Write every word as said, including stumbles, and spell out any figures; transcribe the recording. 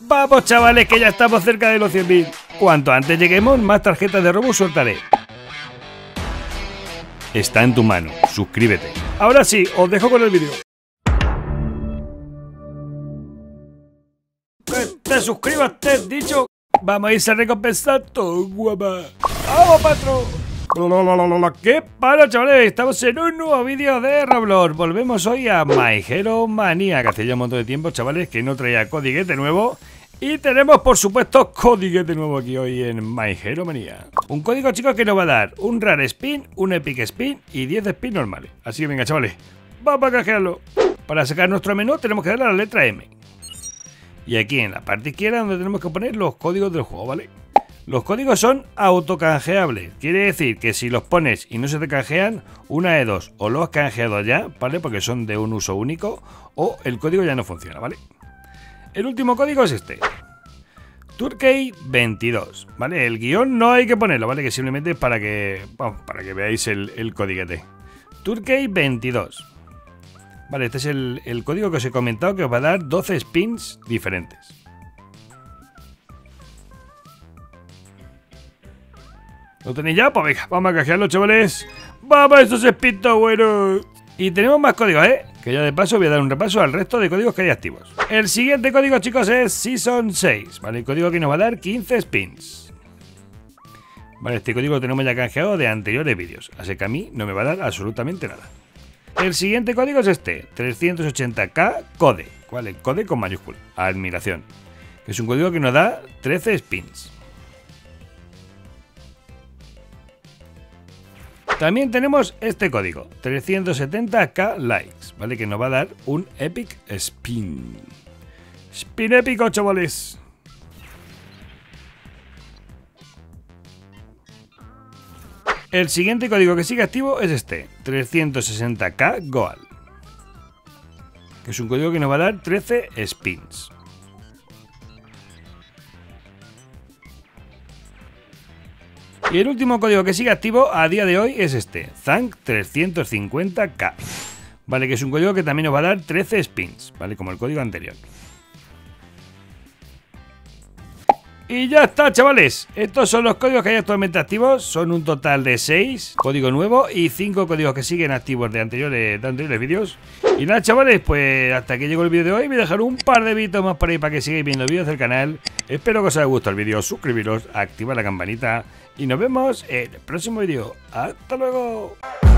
Vamos, chavales, que ya estamos cerca de los cien mil. Cuanto antes lleguemos, más tarjetas de Robux soltaré. Está en tu mano, suscríbete. Ahora sí, os dejo con el vídeo. Que te suscribas, te he dicho. Vamos a irse a recompensar todo, guapa. ¡Vamos, patrón! ¿Qué pasa, chavales? Estamos en un nuevo vídeo de Roblox. Volvemos hoy a My Hero Manía, que hace ya un montón de tiempo, chavales, que no traía codiguete nuevo. Y tenemos, por supuesto, codiguete nuevo aquí hoy en My Hero Manía. Un código, chicos, que nos va a dar un Rare Spin, un Epic Spin y diez Spin normales. Así que venga, chavales, vamos a canjearlo. Para sacar nuestro menú tenemos que darle a la letra M. Y aquí en la parte izquierda donde tenemos que poner los códigos del juego, ¿vale? Los códigos son autocanjeables. Quiere decir que si los pones y no se te canjean, una de dos, o los has canjeado ya, ¿vale? Porque son de un uso único, o el código ya no funciona, ¿vale? El último código es este. Turkey veintidós, ¿vale? El guión no hay que ponerlo, ¿vale? Que simplemente es para que, bueno, para que veáis el, el codiguete. Turkey veintidós. Vale, este es el, el código que os he comentado que os va a dar doce spins diferentes. ¿Lo tenéis ya? Pues venga, vamos a canjearlo, chavales. ¡Vamos, estos spins buenos! Y tenemos más códigos, ¿eh? Que ya de paso voy a dar un repaso al resto de códigos que hay activos. El siguiente código, chicos, es Season seis, ¿vale? El código que nos va a dar quince spins. Vale, este código lo tenemos ya canjeado de anteriores vídeos, así que a mí no me va a dar absolutamente nada. El siguiente código es este, trescientos ochenta K Code, ¿vale? Code con mayúscula, admiración. Que es un código que nos da trece spins. También tenemos este código, trescientos setenta K likes, ¿vale? Que nos va a dar un Epic Spin. Spin épico, chavales. El siguiente código que sigue activo es este, trescientos sesenta K Goal. Que es un código que nos va a dar trece spins. Y el último código que sigue activo a día de hoy es este, Zank trescientos cincuenta K, ¿vale? Que es un código que también nos va a dar trece spins, ¿vale? Como el código anterior. Y ya está, chavales. Estos son los códigos que hay actualmente activos. Son un total de seis, código nuevo, y cinco códigos que siguen activos de anteriores, de anteriores vídeos. Y nada, chavales, pues hasta aquí llegó el vídeo de hoy. Voy a dejar un par de vídeos más por ahí para que sigáis viendo vídeos del canal. Espero que os haya gustado el vídeo. Suscribiros, activar la campanita y nos vemos en el próximo vídeo. ¡Hasta luego!